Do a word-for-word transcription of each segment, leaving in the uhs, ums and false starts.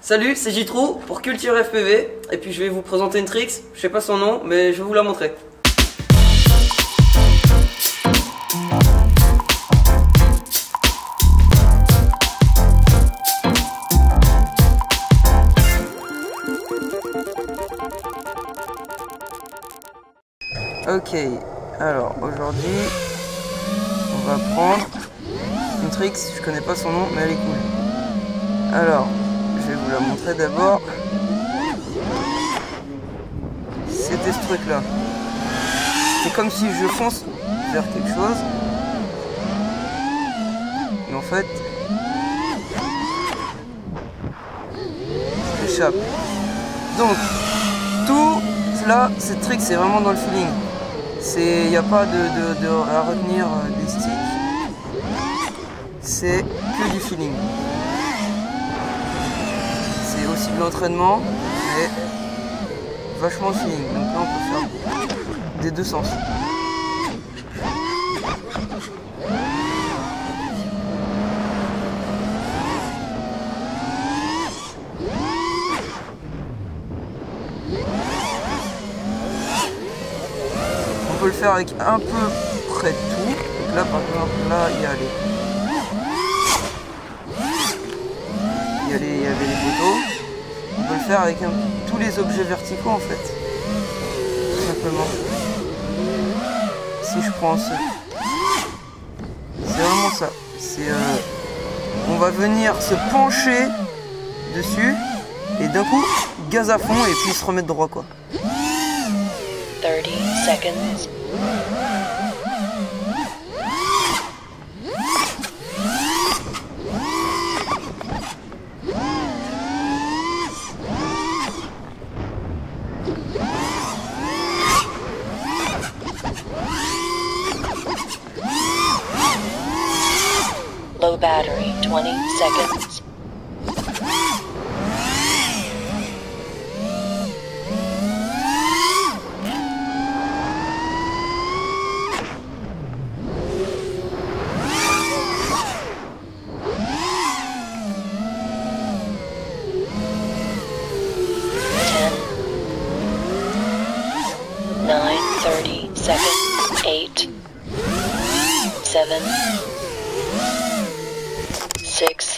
Salut, c'est Jitrou pour Culture F P V et puis je vais vous présenter une tricks, je sais pas son nom mais je vais vous la montrer. Ok, alors aujourd'hui on va prendre une tricks, je connais pas son nom mais elle est cool. Alors je vais vous la montrer d'abord. C'était ce truc là. C'est comme si je fonce vers quelque chose. Et en fait, je m'échappe. Donc, tout là, cette trick c'est vraiment dans le feeling. Il n'y a pas de, de, de à retenir des sticks. C'est que du feeling. C'est aussi de l'entraînement, mais vachement de feeling. Donc là, on peut faire des deux sens. On peut le faire avec un peu près de tout. Donc là, par exemple, là, il y a les... Il y, a les, il y avait les poteaux. On peut le faire avec un, tous les objets verticaux en fait. Tout simplement. Si je prends ce... C'est vraiment ça. C'est, euh, on va venir se pencher dessus et d'un coup, gaz à fond et puis se remettre droit quoi. thirty seconds. Low battery, twenty seconds. ten, nine, thirty seconds, eight, seven, six.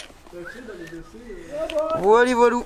Voilà, voilà.